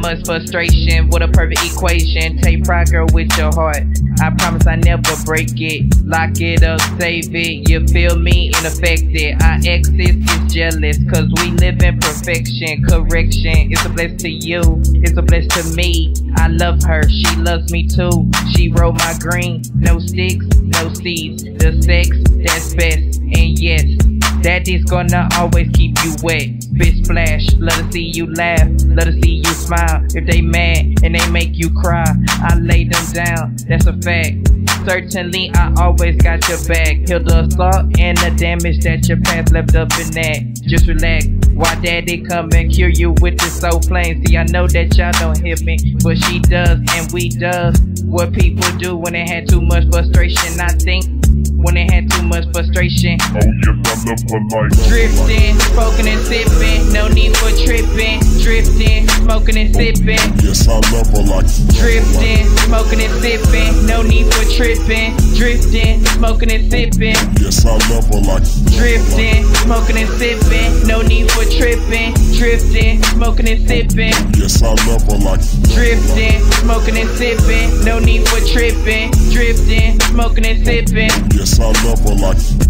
much frustration. What a perfect equation. Take pride, girl, with your heart. I promise I never break it. Lock it up, save it. You feel me? Unaffected. Our exes is jealous, cause we live in perfection. Correction, it's a blessing to you, it's a blessing to me. I love her, she loves me too. She rolled my green, no sticks, no seeds. The sex, that's best, and yes, that is gonna always keep you wet. Bitch splash, let her see you laugh, let her see you smile. If they mad and they make you cry, I lay them down, that's a fact. Certainly, I always got your back. Heal the assault and the damage that your past left up in that. Just relax, why daddy come and cure you with this so plain? See, I know that y'all don't hear me, but she does and we does what people do when they had too much frustration. I think when they had too much frustration. Oh yes, I love her like drifting, smoking and sipping, no need for tripping. Drifting, smoking and sipping. Yes, I love her like drifting, smoking and sipping, no need for tripping. Drifting, smoking and sipping. Yes, I love her like drifting, smoking and sipping, no need for tripping. Drifting, smoking and sipping. Yes, I love her like drifting, smoking and sipping, no need for tripping. Drifting, smoking and sipping. Yes, I love her like